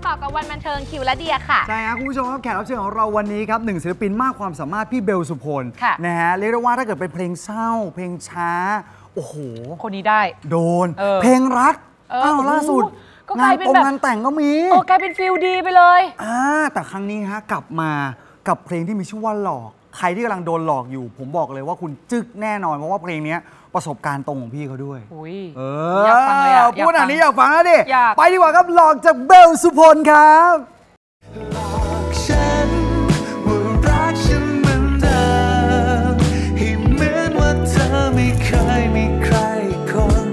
ต่อกับวันบันเทิงคิวและเดียค่ะใช่ครับคุณผู้ชมครับแขกรับเชิญของเราวันนี้ครับหนึ่งศิลปินมากความสามารถพี่เบลสุพลนะฮะเรียกได้ว่าถ้าเกิดเป็นเพลงเศร้าเพลงช้าโอ้โหคนนี้ได้โดนเพลงรักล่าสุดงานตรงงานแต่งก็มีกลายเป็นฟิลดีไปเลยแต่ครั้งนี้ฮะกลับมากับเพลงที่มีชื่อว่าหลอกใครที่กำลังโดนหลอกอยู่ผมบอกเลยว่าคุณจึ๊กแน่นอนเพราะว่าเพลงนี้ประสบการณ์ตรงของพี่เขาด้วยอยากฟังเลยอ่ะพูดอันนี้อยากฟังแล้วดิไปดีกว่าครับหลอกจากเบลสุพลครับหลอกฉันว่ารักฉันเหมือนเดิมให้เหมือนว่าเธอไม่เคยมีใครคน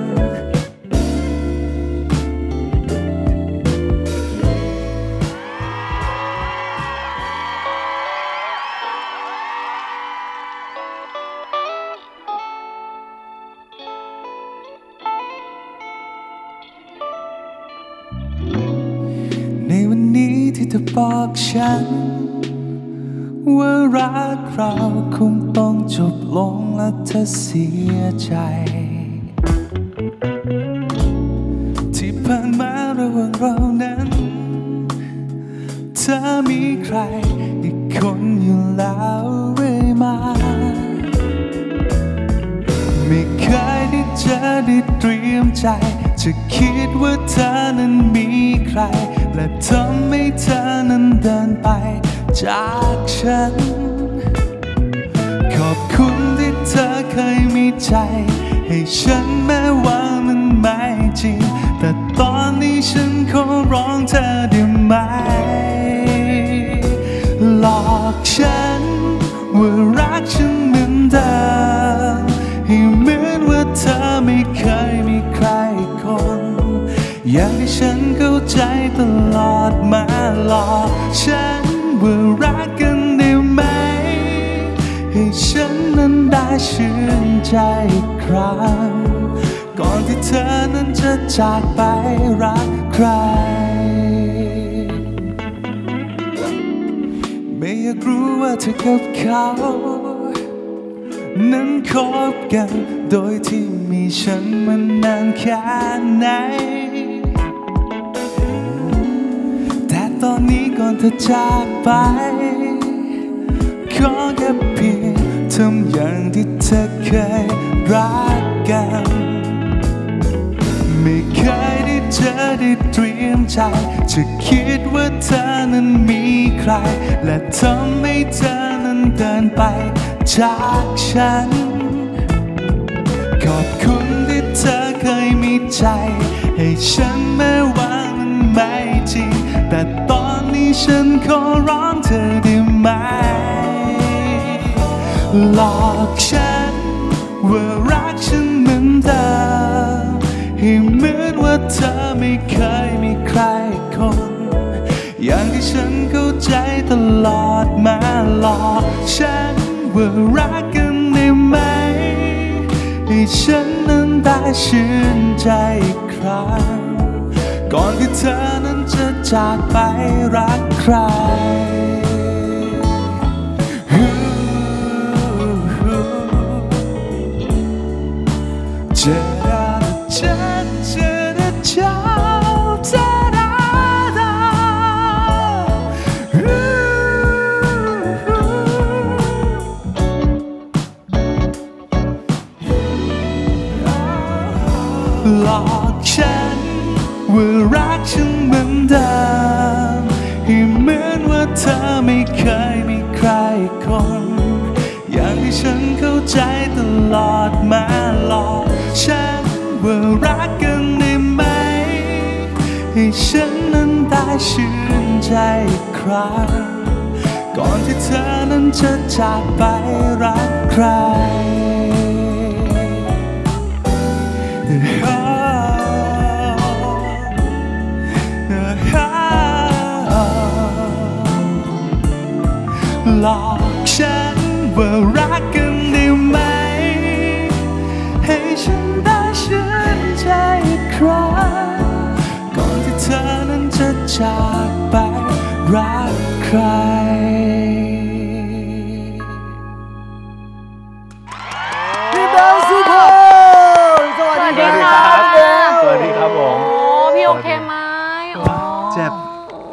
ในวันนี้ที่เธอบอกฉันว่ารักเราคงต้องจบลงและเธอเสียใจที่ผ่านมาระหว่างเรานั้นเธอมีใครอีกคนอยู่แล้วเรื่อยมาไม่เคยได้เจอได้เตรียมใจจะคิดว่าเธอนั้นมีใครและทำให้เธอนั้นเดินไปจากฉันขอบคุณที่เธอเคยมีใจให้ฉันแม้ว่ามันไม่จริงแต่ตอนนี้ฉันขอร้องเธอได้ไหมหลอกฉันว่ารักฉันเหมือนเดิมให้เหมือนว่าเธอไม่เคยมีใครคนอย่างที่ฉันเข้าใจตลอดมาหลอกฉันว่ารักกันได้ไหมให้ฉันนั้นได้ชื่นใจอีกครั้งก่อนที่เธอนั้นจะจากไปรักใครไม่อยากรู้ว่าเธอกับเขานั้นคบกันโดยที่มีฉันมานานแค่ไหนแต่ตอนนี้ก่อนเธอจากไปขอแค่เพียงทำอย่างที่เธอเคยรักกันไม่เคยได้เจอได้เตรียมใจจะคิดว่าเธอนั้นมีใครและทำให้เธอนั้นเดินไปจากฉันขอบคุณที่เธอเคยมีใจให้ฉันแม้ว่ามันไม่จริงแต่ตอนนี้ฉันขอร้องเธอได้ไหมหลอกฉันว่ารักฉันเหมือนเดิมให้เหมือนว่าเธอไม่เคยมีใครคนอย่างที่ฉันเข้าใจตลอดมาหลอกฉันว่ารักกันได้ไหมให้ฉันนั้นได้ชื่นใจอีกครั้งก่อนที่เธอนั้นจะจากไปรักใครเจอเจอเจอเจอเจอหลอกฉันว่ารักฉันเหมือนเดิมให้เหมือนว่าเธอไม่เคยมีใครคนอย่างที่ฉันเข้าใจตลอดมาหลอกฉันว่ารักกันได้ไหมให้ฉันนั้นได้ชื่นใจอีกครั้งก่อนที่เธอนั้นจะจากไปรักใครหลอกฉันว่ารักกันได้ไหมให้ฉันได้ชื่นใจอีกครั้งก่อนที่เธอนั้นจะจากไปรักใครพี่เบลสุพลสวัสดีครับสวัสดีครับผมโอ้พี่โอเคไหมเจ็บ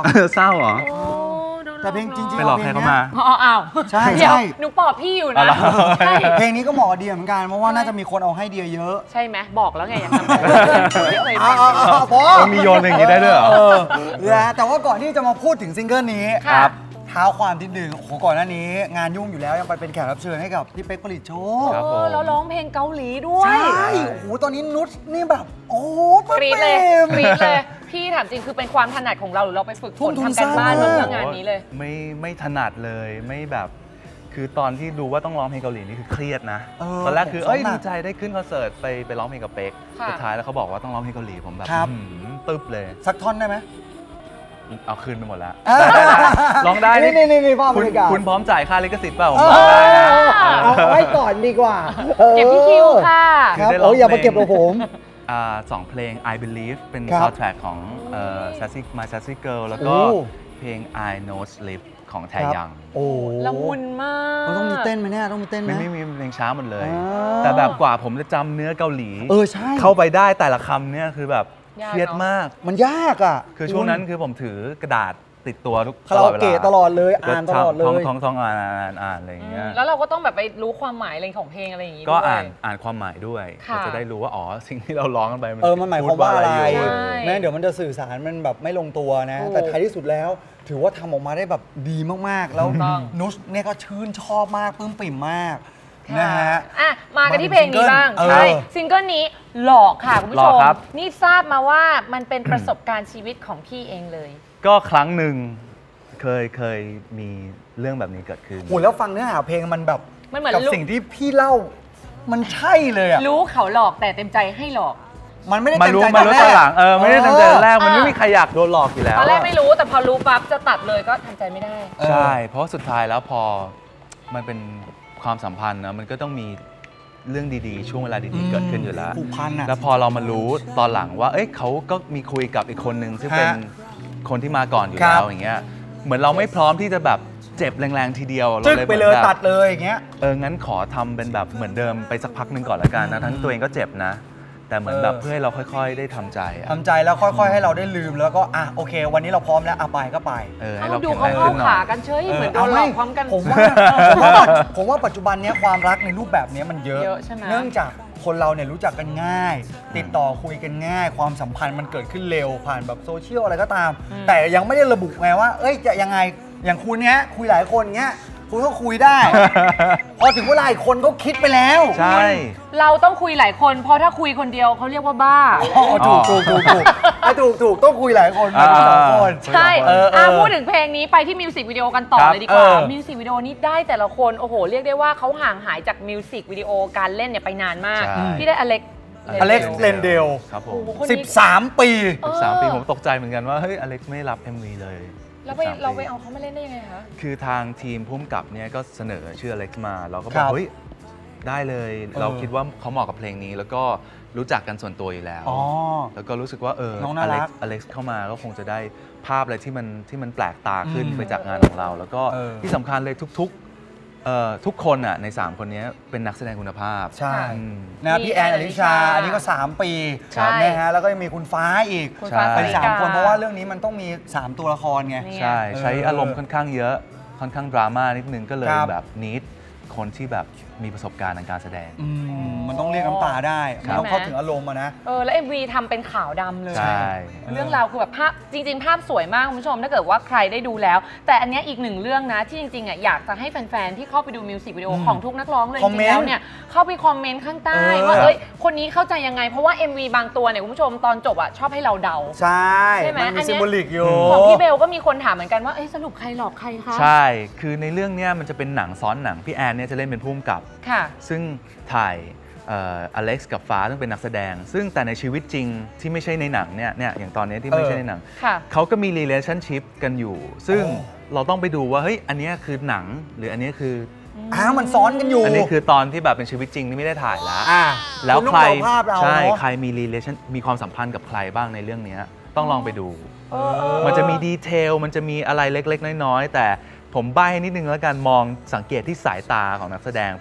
เศร้าเหรอโอ้ดูแต่เพลงจริงๆไปหลอกใครเข้ามาอ๋ออ้าวใช่เดี๋ยวใช่หนูปอบพี่อยู่อ๋อนะเหรอใช่เพลงนี้ก็เหมาะกับเดียเหมือนกันเพราะว่าน่าจะมีคนเอาให้เดียเยอะใช่ไหมบอกแล้วไงอย่าทำแบบนั้นไม่เคยฟังพอมีโยนอย่างนี้ได้ด้วยเหรอนะแต่ว่าก่อนที่จะมาพูดถึงซิงเกิลนี้ครับเท้าความนิดนึงโอ้โหก่อนหน้านี้ งานยุ่งอยู่แล้วยังไปเป็นแขกรับเชิญให้กับพี่เป๊กผลิตโชคครับผมแล้วร้องเพลงเกาหลีด้วยใช่โอ้โหตอนนี้นุชนี่แบบโอ้โหกรี๊ดเลยปลื้มกรี๊ดเลยพี่ถามจริงคือเป็นความถนัดของเราหรือเราไปฝึกฝทุ่นมทุนทำกันบ้านสร้างมาเพื่องานนี้เลยไม่ถนัดเลยไม่แบบ คือตอนที่ดูว่าต้องร้องเพลงเกาหลีนี่คือเครียดนะ ตอนแรกคือผมซ้อมหนักดีใจได้ขึ้นคอนเสิร์ตไปร้องเพลงกับเป๊กค่ะสุดท้ายแล้วเขาบอกว่าต้องร้องเพลงเกาหลีผมแบบครับตึ๊บเลยสักท่อนได้ไหมเอาคืนไปหมดแล้วร้องได้นี่พ่อคุณบริการคุณพร้อมจ่ายค่าลิขสิทธิ์เปล่าผมร้องได้นะเอาไว้ก่อนดีกว่าเก็บที่คิวค่ะครับคือได้ร้องโอ้ยอย่ามาเพลงเก็บกับผมสองเพลง I Believe เป็นครับซาวด์แทร็กของSassy My Sassy Girl แล้วก็โอ้เพลง I Know Sleep ของแทครับยังโอ้ละมุนมากมันต้องมีเต้นไหมเนี่ยต้องมีเต้นไหมไม่มีเพลงช้าหมดเลยอ่าแต่แบบกว่าผมจะจำเนื้อเกาหลีใช่เข้าไปได้แต่ละคำเนี่ยคือแบบยากเครียดเนอะมากมันยากอ่ะคือช่วงนั้นคือผมถือกระดาษติดตัวทุกคาราโอเกะตลอดเลยก็อ่านตลอดเลยท่องอ่านอะไรอย่างเงี้ยแล้วเราก็ต้องแบบไปรู้ความหมายอะไรของเพลงอะไรอย่างงี้ก็ด้วยอ่านความหมายด้วยค่ะเราจะได้รู้ว่าอ๋อสิ่งที่เราร้องกันไปมันหมายความว่าอะไรพูดใช่แม้เดี๋ยวมันจะสื่อสารมันแบบไม่ลงตัวนะถูกแต่ท้ายที่สุดแล้ว ถือว่าทำออกมาได้แบบดีมากๆ แล้วถูกต้องนุชเนี่ยก็ชื่นชอบมากปลื้มปิ่มมากนะฮะอ่ะมากันที่เพลงนี้บ้างเออใช่ซิงเกิลนี้หลอกค่ะคุณผู้หลชอกมครับนี่ทราบมาว่ามันเป็นประสบการณ์ชีวิตของพี่เองเลยก็ครั้งหนึ่งเคยมีเรื่องแบบนี้เกิดขึ้นโหแล้วฟังเนื้อหาเพลงมันแบบมันเหมือนกับลูกสิ่งที่พี่เล่ามันใช่เลยอ่ะรู้เขาหลอกแต่เต็มใจให้หลอกมันไม่ได้มาเต็มรู้ใจมารู้ตอนหลังแรกไม่ได้ตั้งใจแรกมันไม่มีใครอยากโดนหลอกอยู่แล้วตอนแรกไม่รู้แต่พอรู้ปั๊บจะตัดเลยก็ทำใจไม่ได้ใช่ เพราะสุดท้ายแล้วพอมันเป็นความสัมพันธ์นะมันก็ต้องมีเรื่องดีๆ ช่วงเวลาดีๆเกิดขึ้นอยู่แล้วผูกพันอ่ะแล้วพอเรามารู้ตอนหลังว่าเอ้ยเขาก็มีคุยกับอีกคนนึงซึ่งเป็นฮะคนที่มาก่อนอยู่ครัแล้บวอย่างเงี้ยเหมือนเราไม่พร้อมที่จะแบบเจ็บแรงๆทีเดียวเราจึ๊กเลยไปหเลมือย นแบบตัดเลยอย่างเงี้ยงั้นขอทำเป็นแบบเหมือนเดิมไปสักพักหนึ่งก่อนละกันนะทั้งตัวเองก็เจ็บนะ แต่เหมือนแบบเพื่อให้เราค่อยๆ ได้ทำใจอะทำใจแล้วค่อยๆ ให้เราได้ลืมแล้วก็โอเค วันนี้เราพร้อมแล้วไปก็ไปให้เอาเราดูแข็งเขาแรงเข้าขึ้นหน่ขาอยกันเฉยเหมือนโดนหลอกพร้อมกันผมว่าปัจจุบันเนี้ยความรักในรูปแบบเนี้ยมันเยอะเยอะใช่ไหมเนื่องจากคนเราเนี่ยรู้จักกันง่าย ติดต่อคุยกันง่าย ความสัมพันธ์มันเกิดขึ้นเร็วผ่านแบบโซเชียลอะไรก็ตาม แต่ยังไม่ได้ระบุไงว่า เอ้ยจะยังไงอย่างคุณเนี้ยคุยหลายคนเงี้ยคุณก็คุยได้ พอถึงเวลาอีกคนก็คิดไปแล้วใช่เราต้องคุยหลายคนเพราะถ้าคุยคนเดียวเขาเรียกว่าบ้าถูกต้องคุยหลายคนไม่ใช่สองคนใช่เออพูดถึงเพลงนี้ไปที่มิวสิกวิดีโอกันต่อครับเลยดีกว่ามิมิวสิกวิดีโอนี้ได้แต่ละคนโอ้โหเรียกได้ว่าเขาห่างหายจากมิวสิกวิดีโอการเล่นเนี่ยไปนานมากใช่ที่ได้อเล็กอเล็กซ์เลนเดลครับผโอ้มโหคนนี้ 13 ปี 13 ปีผมตกใจเหมือนกันว่าเฮ้ยอเล็กซ์ไม่รับ MV เลยแล้วไป 13 เราไปเอาเขามาเล่นได้ยังไงคะคือทางทีมพุ่มกับเนี่ยก็เสนอชื่ออเล็กซ์มา เราก็บคอรักบเฮ้ยได้เลย เราคิดว่าเขาเหมาะกับเพลงนี้ แล้วก็รู้จักกันส่วนตัวอยู่แล้วอ๋อแล้วก็รู้สึกว่าน้องน่ารักอเล็กซ์เข้ามาก็คงจะได้ภาพอะไรที่มันแปลกตาขึ้นไปจากงานของเรา แล้วก็ที่สำคัญเลยทุกคนอ่ะใน 3 คนนี้เป็นนักแสดงคุณภาพใช่อืมนะพี่แอนอลิชา อันนี้ก็ 3 ปีใช่นะฮะแล้วก็ยังมีคุณฟ้าอีกคุณฟ้าใช่เป็นสริกา 3 คนเพราะว่าเรื่องนี้มันต้องมี 3 ตัวละครไงนี่ใช่ ใช้อารมณ์ค่อนข้างเยอะค่อนข้างดราม่านิดนึงก็เลยครับแบบนิดคนที่แบบมีประสบการณ์ทางการแสดงมันต้องเรียกน้ำตาได้ครัมันบต้องเข้าถึงอารมณ์อะนะแล้ว MV ทำเป็นขาวดำเลยใช่เรื่องราวคือแบบภาพจริง ๆ ภาพสวยมากคุณผู้ชมถ้าเกิดว่าใครได้ดูแล้ว แต่อันเนี้ยอีกหนึ่งเรื่องนะที่จริงๆอ่ะอยากจะให้แฟนๆที่เข้าไปดูมิวสิกวิดีโอของทุกนักร้องเลยจคอมเมรินต์งๆแล้วเนี่ยเข้าไปคอมเมนต์ข้างใต้เออว่าเอ้ยคนนี้เข้าใจยังไงเพราะว่า MV บางตัวเนี่ยคุณผู้ชมตอนจบอ่ะชอบให้เราเดาใช่ใช่ไหมมันอัมีนเนี้ซิยมโบลิกอยู่ของพี่เบลก็มีคนถามเหมือนกันว่าเอ้ยสรุปใครหลอกใครคะใช่ คือในเรื่องเนี้ยมันจะเป็นหนังซ้อนหนัง พี่แอนเนี่ยจะเล่นเป็นผู้กำกับค่ะซึ่งถ่ายอเล็กซ์กับฟ้าซึ่งเป็นนักแสดง ซึ่งแต่ในชีวิตจริงที่ไม่ใช่ในหนังเนี่ยอย่างตอนนี้ที่ไม่ใช่ในหนังค่ะเขาก็มี relationship กันอยู่ ซึ่งเราต้องไปดูว่าเฮ้ยอันเนี้ยคือหนังหรืออันเนี้ยคือมันซ้อนกันอยู่อันนี้คือตอนที่แบบเป็นชีวิตจริงที่ไม่ได้ถ่ายแล้วอ่าแล้วณต้องใครเอาภาพเราใช่เนอะใครมี relation มีความสัมพันธ์กับใครบ้างในเรื่องเนี้ยต้องลองไปดูเออมันจะมีดีเทล มันจะมีอะไรเล็กๆ น้อยๆ แต่ผมใบ้ให้นิดนึงแล้วกันมองสังเกตที่สายตาของนักแสดงเป็นหลัก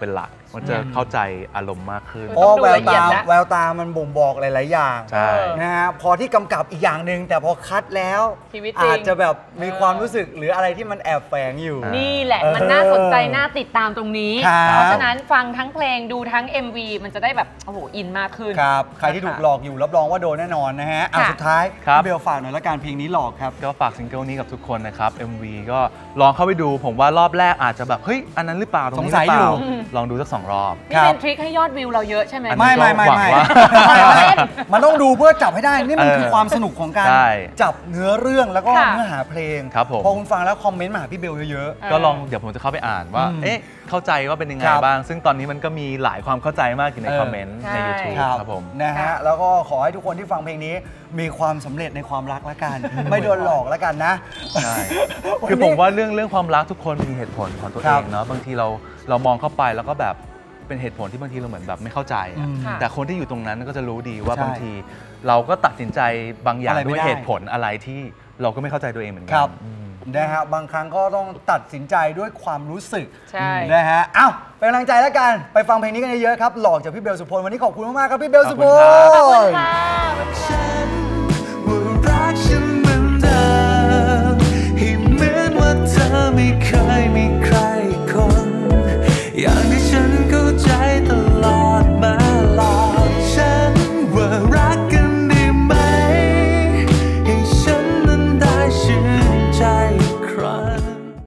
มันจะเข้าใจอารมณ์มากขึ้นเพราะต้องดูแววละเอียตาดนะแววตามันบ่งบอกหลาย ๆ อย่างใช่นะฮะพอที่กำกับอีกอย่างหนึ่งแต่พอคัดแล้วชีวิตจริงอาจจะแบบมีความรู้สึกหรืออะไรที่มันแอบแฝงอยู่นี่แหละมันน่าสนใจน่าติดตามตรงนี้ครับเพราะฉะนั้นฟังทั้งเพลงดูทั้ง MV มันจะได้แบบโอ้โหอินมากขึ้นครับใครที่ถูกหลอกอยู่รับรองว่าโดนแน่นอนนะฮะอ่ะค่ะสุดท้ายครับพี่เบลฝากหน่อยละกันเพลงนี้หลอกครับก็ฝากซิงเกิลนี้กับทุกคนนะครับ MV ก็ลองเข้าไปดูผมว่ารอบแรกอาจจะแบบเฮ้ยอันนั้นหรือเปล่าตรงนี้หรือเปสงสัยอยู่ล่าลองดูสัก2 รอบนี่เป็นทริคให้ยอดวิวเราเยอะใช่ไหมอันไม่นี้ไม่ก็หวังว่ามันต้องดูเพื่อจับให้ได้ นี่มันคือความสนุกของการใช่จับเนื้อเรื่องแล้วก็ค่ะเนื้อหาเพลงครับผมพอคุณฟังแล้วคอมเมนต์มาหาพี่เบลเยอะก็ลองเดี๋ยวผมจะเข้าไปอ่านว่าอืมเอ๊ะเข้าใจว่าเป็นยังไงครับบ้าง ซึ่งตอนนี้มันก็มีหลายความเข้าใจมากอยู่ในเออคอมเมนต์ในใช่ YouTube ครับครับผมนะฮะค่ะแล้วก็ขอให้ทุกคนที่ฟังเพลงนี้มีความสำเร็จในความรักละกัน ไม่โดนหลอกละกันนะใช่ คือผมว่าเรื่องความรักทุกคนมีเหตุผลของตัวคเอรับงเนาะบางทีเรามองเข้าไปแล้วก็แบบเป็นเหตุผลที่บางทีเราเหมือนแบบไม่เข้าใจอะอืมค่ะแต่คนที่อยู่ตรงนั้นก็จะรู้ดีว่าใช่บางทีเราก็ตัดสินใจบางอย่างอะไรไม่ด้วยได้เหตุผลอะไรที่เราก็ไม่เข้าใจตัวเองเหมือนกัครับอืมนะฮะบางครั้งก็ต้องตัดสินใจด้วยความรู้สึกใช่นะฮะเอ้าเป็นกำลังใจแล้วกันไปฟังเพลงนี้กันเยอะๆครับหลอกจากพี่เบลสุพลวันนี้ขอบคุณมากๆครับพี่เบลสุพลขอบคุณครับขอบคุณค่ะ